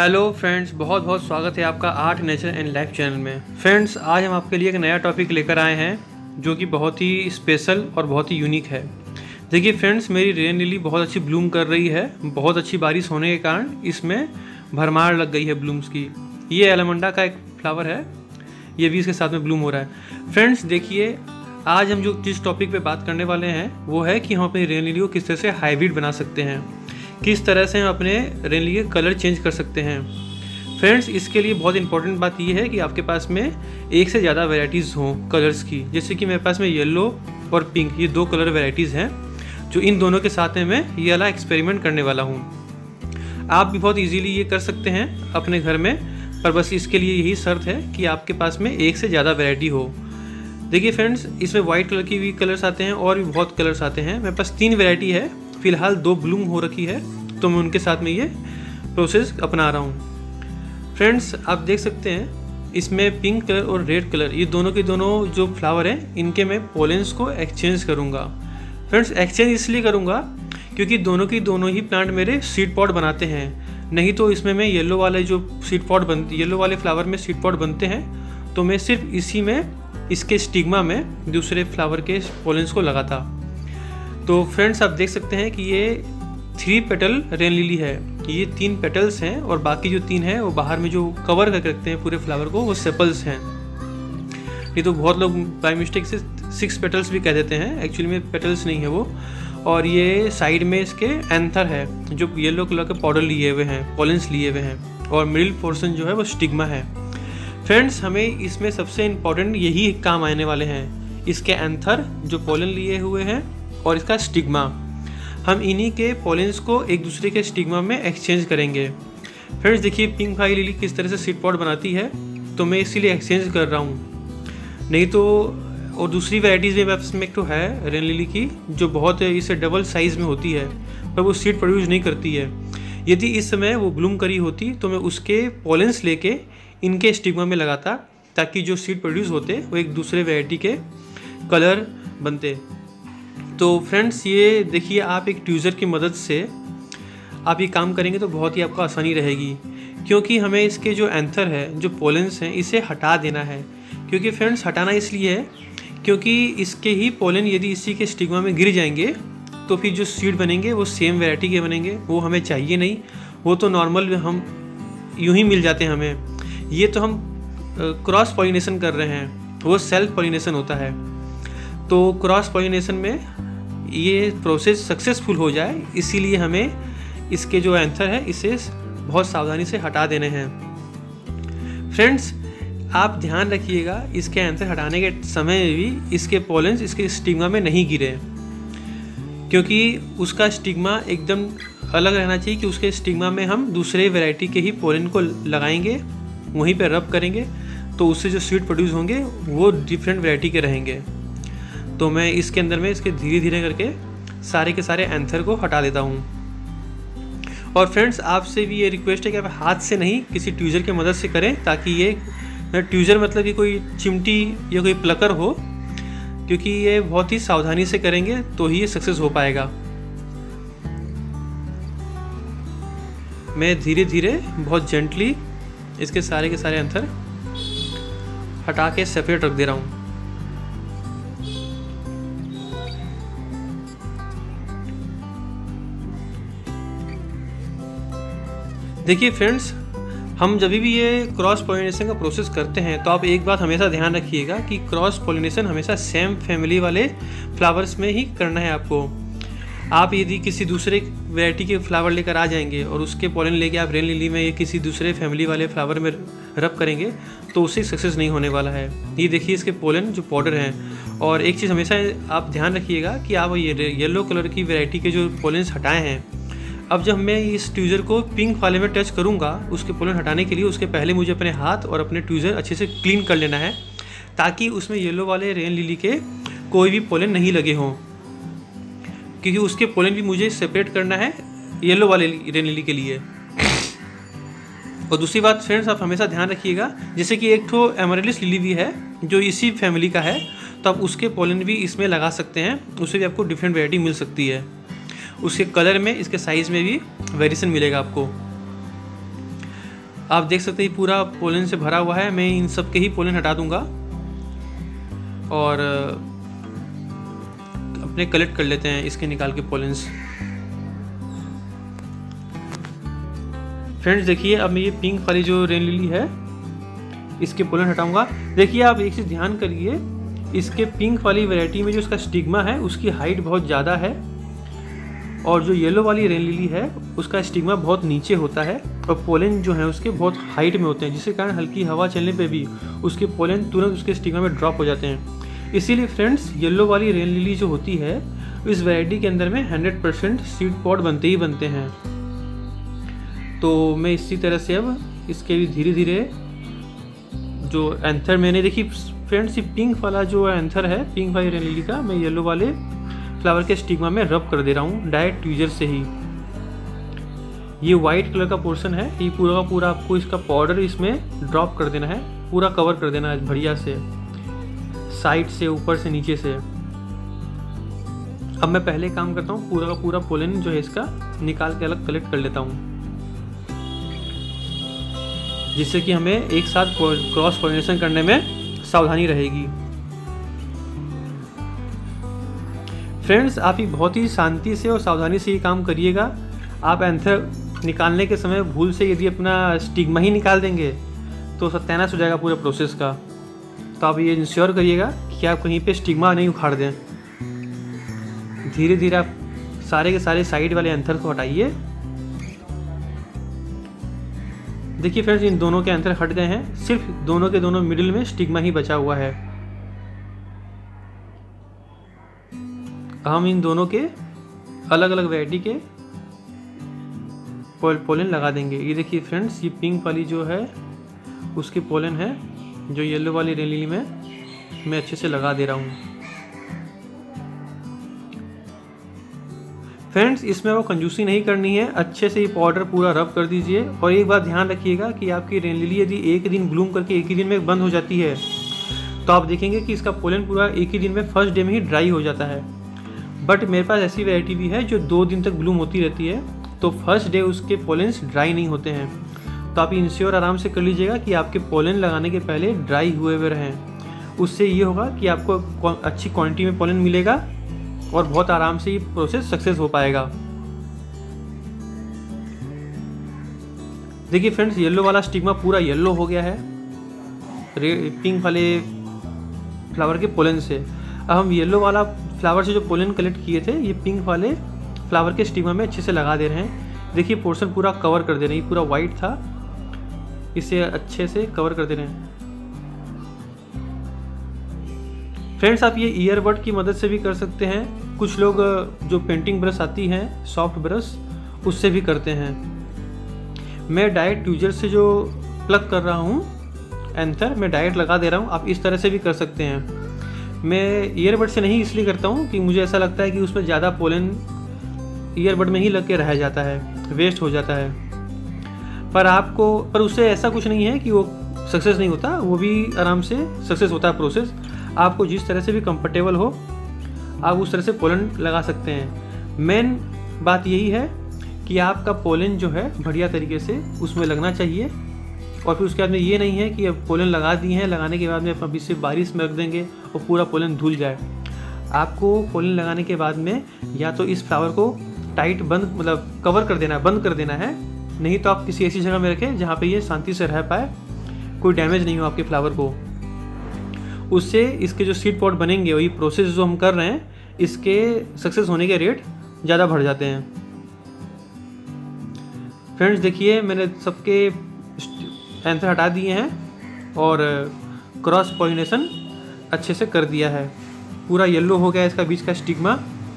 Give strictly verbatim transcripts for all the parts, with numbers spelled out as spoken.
Hello friends, बहुत बहुत स्वागत है आपका art nature and life channel में। फ्रेंड्स, आज हम आपके लिए एक नया टॉपिक लेकर आए हैं जो कि बहुत ही स्पेशल और बहुत ही यूनिक है। देखिए फ्रेंड्स, मेरी रेन लिली बहुत अच्छी ब्लूम कर रही है। बहुत अच्छी बारिश होने के कारण इसमें भरमार लग गई है ब्लूम्स की। ये एलमंडा का एक फ्लावर है, ये भी इसके साथ में ब्लूम हो रहा है। फ्रेंड्स देखिए, आज हम जो जिस टॉपिक पे बात करने वाले हैं वो है कि हम अपनी रेन लिली को किस तरह से हाइब्रिड बना सकते हैं, किस तरह से हम अपने रेन लिली के कलर चेंज कर सकते हैं। फ्रेंड्स, इसके लिए बहुत इंपॉर्टेंट बात ये है कि आपके पास में एक से ज़्यादा वैरायटीज़ हों कलर्स की। जैसे कि मेरे पास में येलो और पिंक, ये दो कलर वैरायटीज़ हैं, जो इन दोनों के साथ में मैं ये वाला एक्सपेरिमेंट करने वाला हूँ। आप भी बहुत ईजीली ये कर सकते हैं अपने घर में, पर बस इसके लिए यही शर्त है कि आपके पास में एक से ज़्यादा वैरायटी हो। देखिए फ्रेंड्स, इसमें वाइट कलर की भी कलर्स आते हैं और भी बहुत कलर्स आते हैं। मेरे पास तीन वैरायटी है, फिलहाल दो ब्लूम हो रखी है, तो मैं उनके साथ में ये प्रोसेस अपना रहा हूँ। फ्रेंड्स, आप देख सकते हैं इसमें पिंक कलर और रेड कलर, ये दोनों के दोनों जो फ्लावर हैं इनके मैं पोलेंस को एक्सचेंज करूँगा। फ्रेंड्स, एक्सचेंज इसलिए करूँगा क्योंकि दोनों की दोनों ही प्लांट मेरे सीड पॉट बनाते हैं। नहीं तो इसमें मैं येलो वाले जो सीड पॉट बन येलो वाले फ्लावर में सीड पॉट बनते हैं, तो मैं सिर्फ इसी में इसके स्टिग्मा में दूसरे फ्लावर के पोलेंस को लगाता। तो फ्रेंड्स, आप देख सकते हैं कि ये थ्री पेटल रेन लिली है। ये तीन पेटल्स हैं और बाकी जो तीन हैं वो बाहर में जो कवर करके रखते हैं पूरे फ्लावर को, वो सेपल्स हैं। ये तो बहुत लोग बाय मिस्टेक से सिक्स पेटल्स भी कह देते हैं, एक्चुअली में पेटल्स नहीं है वो। और ये साइड में इसके एंथर है जो येलो कलर के पाउडर लिए हुए हैं, पॉलेंस लिए हुए हैं, और मिडिल पोर्शन जो है वो स्टिग्मा है। फ्रेंड्स, हमें इसमें सबसे इम्पॉर्टेंट यही काम आने वाले हैं, इसके एंथर जो पोलन लिए हुए हैं और इसका स्टिग्मा। हम इन्हीं के पोलेंस को एक दूसरे के स्टिग्मा में एक्सचेंज करेंगे। फ्रेंड्स देखिए, पिंक वाली लिली किस तरह से सीड पॉट बनाती है, तो मैं इसीलिए एक्सचेंज कर रहा हूँ। नहीं तो और दूसरी वैराइटीज़ में पास में एक तो है रेन लिली की जो बहुत इससे डबल साइज़ में होती है, पर वो सीड प्रोड्यूस नहीं करती है। यदि इस समय वो ब्लूम करी होती तो मैं उसके पोलेंस लेके इनके स्टिग्मा में लगाता, ताकि जो सीड प्रोड्यूस होते वो एक दूसरे वैरायटी के कलर बनते। तो फ्रेंड्स, ये देखिए, आप एक ट्यूज़र की मदद से आप ये काम करेंगे तो बहुत ही आपको आसानी रहेगी, क्योंकि हमें इसके जो एंथर है, जो पोलेंस हैं, इसे हटा देना है। क्योंकि फ्रेंड्स, हटाना इसलिए है क्योंकि इसके ही पोलन यदि इसी के स्टिग्मा में गिर जाएंगे तो फिर जो सीड बनेंगे वो सेम वैरायटी के बनेंगे, वो हमें चाहिए नहीं। वो तो नॉर्मल हम यूँ ही मिल जाते हैं हमें। ये तो हम क्रॉस पॉलिनेशन कर रहे हैं, वो सेल्फ पॉलिनेशन होता है। तो क्रॉस पॉलिनेशन में ये प्रोसेस सक्सेसफुल हो जाए, इसीलिए हमें इसके जो एंथर है इसे बहुत सावधानी से हटा देने हैं। फ्रेंड्स, आप ध्यान रखिएगा इसके एंथर हटाने के समय में भी इसके पोलेंस इसके स्टिग्मा में नहीं गिरे, क्योंकि उसका स्टिग्मा एकदम अलग रहना चाहिए। कि उसके स्टिग्मा में हम दूसरे वैरायटी के ही पोलन को लगाएंगे, वहीं पर रब करेंगे, तो उससे जो सीड प्रोड्यूस होंगे वो डिफरेंट वैरायटी के रहेंगे। तो मैं इसके अंदर में इसके धीरे धीरे करके सारे के सारे एंथर को हटा देता हूँ। और फ्रेंड्स, आपसे भी ये रिक्वेस्ट है कि आप हाथ से नहीं, किसी ट्यूज़र की मदद से करें, ताकि ये ट्यूज़र मतलब कि कोई चिमटी या कोई प्लकर हो, क्योंकि ये बहुत ही सावधानी से करेंगे तो ही ये सक्सेस हो पाएगा। मैं धीरे धीरे बहुत जेंटली इसके सारे के सारे एंथर हटा के सेपरेट रख दे रहा हूँ। देखिए फ्रेंड्स, हम जब भी ये क्रॉस पॉलिनेशन का प्रोसेस करते हैं तो आप एक बात हमेशा ध्यान रखिएगा कि क्रॉस पॉलिनेशन हमेशा सेम फैमिली वाले फ्लावर्स में ही करना है आपको। आप यदि किसी दूसरे वैरायटी के फ्लावर लेकर आ जाएंगे और उसके पोलन लेके आप रेन लिली में ये किसी दूसरे फैमिली वाले फ्लावर में रब करेंगे तो उससे सक्सेस नहीं होने वाला है। ये देखिए इसके पोलन जो पाउडर हैं। और एक चीज़ हमेशा आप ध्यान रखिएगा कि आप ये येलो कलर की वैरायटी के जो पोलेंस हटाए हैं, अब जब मैं इस ट्यूज़र को पिंक वाले में टच करूँगा उसके पोलन हटाने के लिए, उसके पहले मुझे अपने हाथ और अपने ट्यूज़र अच्छे से क्लीन कर लेना है, ताकि उसमें येलो वाले रेन लिली के कोई भी पोलन नहीं लगे हों, क्योंकि उसके पोलन भी मुझे सेपरेट करना है येलो वाले रेन लिली के लिए। और दूसरी बात फ्रेंड्स, आप हमेशा ध्यान रखिएगा, जैसे कि एक ठो एमरेलिस लिली भी है जो इसी फैमिली का है, तो आप उसके पोलन भी इसमें लगा सकते हैं, उससे भी आपको डिफरेंट वैरायटी मिल सकती है। उसके कलर में, इसके साइज़ में भी वेरिएशन मिलेगा आपको। आप देख सकते हैं पूरा पोलन से भरा हुआ है। मैं इन सब के ही पोलन हटा दूंगा और अपने कलेक्ट कर लेते हैं इसके निकाल के पोलेंस। फ्रेंड्स देखिए, अब मैं ये पिंक वाली जो रेन लिली है इसके पोलन हटाऊंगा। देखिए आप एक चीज़ ध्यान करिए, इसके पिंक वाली वैरायटी में जो इसका स्टिग्मा है उसकी हाइट बहुत ज़्यादा है, और जो येलो वाली रेन लिली है उसका स्टिग्मा बहुत नीचे होता है और पोलन जो है उसके बहुत हाइट में होते हैं, जिसके कारण हल्की हवा चलने पे भी उसके पोलन तुरंत उसके स्टिग्मा में ड्रॉप हो जाते हैं। इसीलिए फ्रेंड्स येलो वाली रेन लिली जो होती है इस वैरायटी के अंदर में हंड्रेड परसेंट सीड पॉड बनते ही बनते हैं। तो मैं इसी तरह से अब इसके भी धीरे धीरे जो एंथर मैंने देखी फ्रेंड्स, ये पिंक वाला जो एंथर है पिंक वाली रेन लिली का, मैं येलो वाले फ्लावर के स्टिग्मा में रब कर दे रहा हूँ डायरेक्ट ट्वीजर से ही। ये वाइट कलर का पोर्शन है, ये पूरा का पूरा आपको इसका पाउडर इसमें ड्रॉप कर देना है, पूरा कवर कर देना है बढ़िया से, साइड से, ऊपर से, नीचे से। अब मैं पहले काम करता हूँ, पूरा का पूरा पोलन जो है इसका निकाल के अलग कलेक्ट कर लेता हूँ, जिससे कि हमें एक साथ क्रॉस पॉलिनेशन करने में सावधानी रहेगी। फ्रेंड्स आप ही बहुत ही शांति से और सावधानी से ये काम करिएगा। आप एंथर निकालने के समय भूल से यदि अपना स्टिग्मा ही निकाल देंगे तो सत्यानाश हो जाएगा पूरे प्रोसेस का। तो आप ये इंश्योर करिएगा कि आप कहीं पे स्टिग्मा नहीं उखाड़ दें। धीरे धीरे आप सारे के सारे साइड वाले एंथर को हटाइए। देखिए फ्रेंड्स, इन दोनों के एंथर हट गए हैं, सिर्फ दोनों के दोनों मिडिल में स्टिग्मा ही बचा हुआ है। हम इन दोनों के अलग अलग वैरायटी के पोलन लगा देंगे। ये देखिए फ्रेंड्स, ये पिंक वाली जो है उसके पोलन है, जो येलो वाली रेन लिली में मैं अच्छे से लगा दे रहा हूँ। फ्रेंड्स इसमें वो कंजूसी नहीं करनी है, अच्छे से ये पाउडर पूरा रब कर दीजिए। और एक बात ध्यान रखिएगा कि आपकी रेन लिली यदि एक दिन ब्लूम करके एक ही दिन में बंद हो जाती है तो आप देखेंगे कि इसका पोलन पूरा एक ही दिन में फर्स्ट डे में ही ड्राई हो जाता है। बट मेरे पास ऐसी वैरायटी भी है जो दो दिन तक ब्लूम होती रहती है, तो फर्स्ट डे उसके पोलेंस ड्राई नहीं होते हैं। तो आप इंश्योर आराम से कर लीजिएगा कि आपके पोलन लगाने के पहले ड्राई हुए हुए रहें। उससे ये होगा कि आपको अच्छी क्वांटिटी में पोलन मिलेगा और बहुत आराम से ये प्रोसेस सक्सेस हो पाएगा। देखिए फ्रेंड्स, येलो वाला स्टिग्मा पूरा येलो हो गया है पिंक वाले फ्लावर के पोलन से। अब हम येलो वाला फ्लावर से जो पोलन कलेक्ट किए थे ये पिंक वाले फ्लावर के स्टिग्मा में अच्छे से लगा दे रहे हैं। देखिए पोर्शन पूरा कवर कर दे रहे हैं, पूरा वाइट था, इसे अच्छे से कवर कर दे रहे हैं। फ्रेंड्स आप ये ईयरबड की मदद से भी कर सकते हैं। कुछ लोग जो पेंटिंग ब्रश आती हैं सॉफ्ट ब्रश, उससे भी करते हैं। मैं डायरेक्ट ट्वीजर से जो प्लग कर रहा हूँ एंथर, मैं डायरेक्ट लगा दे रहा हूँ। आप इस तरह से भी कर सकते हैं। मैं ईयरबड से नहीं इसलिए करता हूँ कि मुझे ऐसा लगता है कि उसमें ज़्यादा पोलन ईयरबड में ही लग के रह जाता है, वेस्ट हो जाता है। पर आपको पर उससे ऐसा कुछ नहीं है कि वो सक्सेस नहीं होता, वो भी आराम से सक्सेस होता है प्रोसेस। आपको जिस तरह से भी कंफर्टेबल हो आप उस तरह से पोलन लगा सकते हैं। मेन बात यही है कि आपका पोलन जो है बढ़िया तरीके से उसमें लगना चाहिए। और फिर उसके बाद में ये नहीं है कि अब पोलन लगा दिए हैं, लगाने के बाद में अभी से बारिश में रख देंगे और पूरा पोलन धुल जाए। आपको पोलन लगाने के बाद में या तो इस फ्लावर को टाइट बंद मतलब कवर कर देना है, बंद कर देना है, नहीं तो आप किसी ऐसी जगह में रखें जहाँ पे ये शांति से रह पाए, कोई डैमेज नहीं हो आपके फ्लावर को। उससे इसके जो सीड पॉट बनेंगे वही प्रोसेस जो हम कर रहे हैं इसके सक्सेस होने के रेट ज़्यादा बढ़ जाते हैं। फ्रेंड्स देखिए मैंने सबके एंथर हटा दिए हैं और क्रॉस पॉलिनेशन अच्छे से कर दिया है। पूरा येलो हो गया इसका बीच का स्टिग्मा।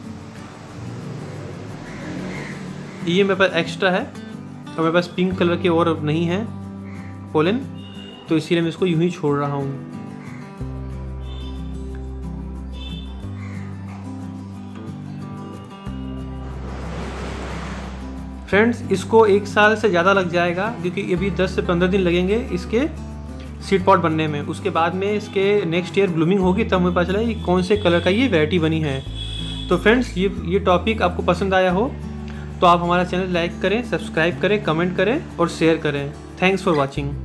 ये मेरे पास एक्स्ट्रा है और मेरे पास पिंक कलर के और नहीं है पोलन, तो इसीलिए मैं इसको यूं ही छोड़ रहा हूँ। फ्रेंड्स इसको एक साल से ज़्यादा लग जाएगा क्योंकि अभी दस से पंद्रह दिन लगेंगे इसके सीड पॉट बनने में। उसके बाद में इसके नेक्स्ट ईयर ब्लूमिंग होगी तब हमें पता चला कि कौन से कलर का ये वैरायटी बनी है। तो फ्रेंड्स ये ये टॉपिक आपको पसंद आया हो तो आप हमारा चैनल लाइक करें, सब्सक्राइब करें, कमेंट करें और शेयर करें। Thanks for watching.